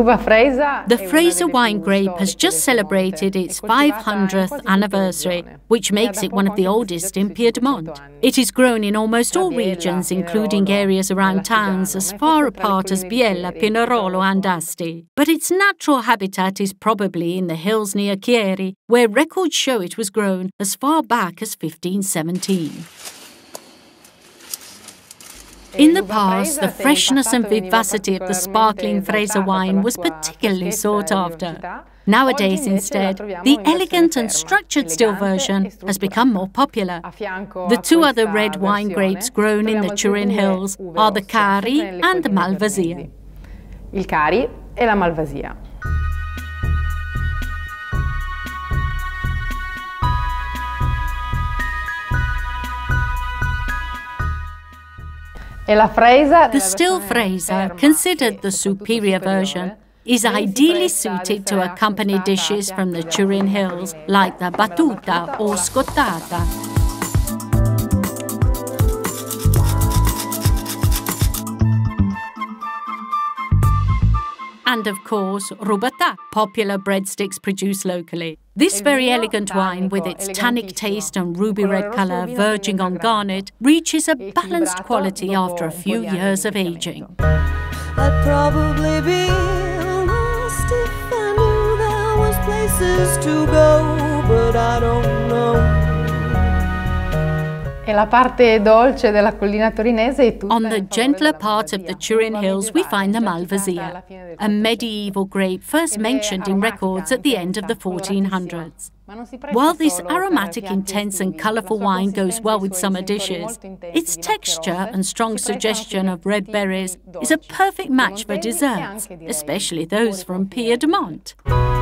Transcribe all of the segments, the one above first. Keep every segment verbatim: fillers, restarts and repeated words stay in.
The Freisa wine grape has just celebrated its five hundredth anniversary, which makes it one of the oldest in Piedmont. It is grown in almost all regions, including areas around towns as far apart as Biella, Pinerolo and Asti. But its natural habitat is probably in the hills near Chieri, where records show it was grown as far back as fifteen seventeen. In the past, the freshness and vivacity of the sparkling Freisa wine was particularly sought after. Nowadays, instead, the elegant and structured still version has become more popular. The two other red wine grapes grown in the Turin Hills are the Cari and the Malvasia. Il Cari e la Malvasia. The still Freisa, considered the superior version, is ideally suited to accompany dishes from the Turin Hills like the battuta or scottata. And of course, rubata, popular breadsticks produced locally. This very elegant wine, with its tannic taste and ruby red colour verging on garnet, reaches a balanced quality after a few years of aging. I'd probably be lost if I knew there was places to go, but I don't know. On the gentler part of the Turin Hills, we find the Malvasia, a medieval grape first mentioned in records at the end of the fourteen hundreds. While this aromatic, intense and colourful wine goes well with summer dishes, its texture and strong suggestion of red berries is a perfect match for desserts, especially those from Piedmont.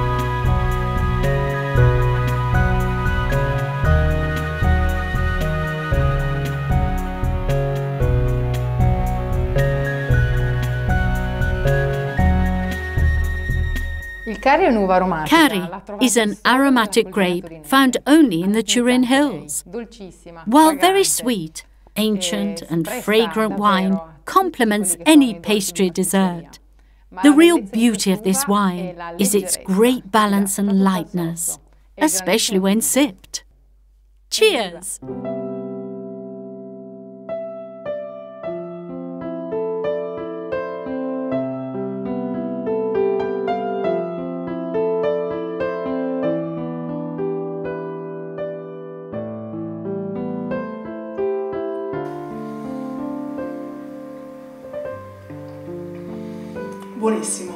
Cari is an aromatic grape found only in the Turin Hills. While very sweet, ancient and fragrant wine complements any pastry dessert. The real beauty of this wine is its great balance and lightness, especially when sipped. Cheers! Buonissimo.